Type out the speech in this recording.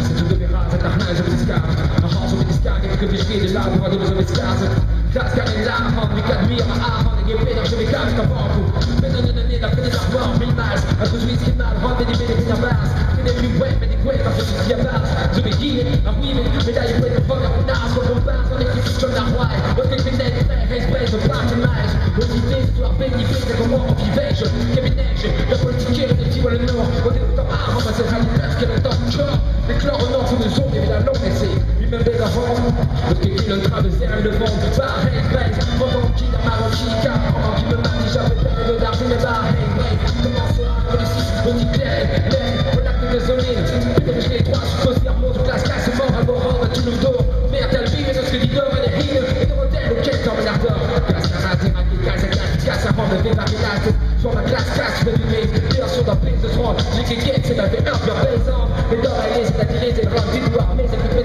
du verras het naar huis op de skaat. Een hals op de skaat, ik heb geschreven, laten we doen zo met skaatsen. Glas kan in laag van, ik kan meer aan aanvan, ik heb binnen, zo ik kan het afval toe. Binnen in de middag, binnen dag wel, minimaals. Het is zoiets naar de hand, met die binnen in de baas. Ik heb nu wet met die kwet, als je niet je baas. Zo ben hier, dan moet je met dat je weet van je naast op een baas, want ik heb zo naar waai. Want ik ben net geen space, een plaatje meis. Want die deze, toen ben je beter, kom op je weesje. Ik heb je netje, dat wordt een keer, dat je wel een nog. Want ik heb aan, maar ze gaan je best kunnen dat job. De klauwen nog voor de zon, je wil daar nog mee zien. Wie ben weer de hand? Want ik wil een traverser de vond, waarheen wijs. Want dan zie je maar op chica, omdat je me maakt die zelf met de dag in de waarheen wijs. Comment sera la police, on y claire, l'air, on a plus de zoline. Ik heb geschreven, toi, je pose la mot, classe, casse, mort, à mort, à tout le dos. Merde, t'as le bim, et dans ce que dit d'or, et les rimes, et de modèle, ok, comme un ardeur. Casse, casse, casse, avant de faire la finale. Sur la classe, casse, je vais fumer, bien sûr, dans plein de soins. J'ai que c'est la V1, bien plaisant. Mais dans la liste, la tirée, c'est le rang du doigt, mais c'est plus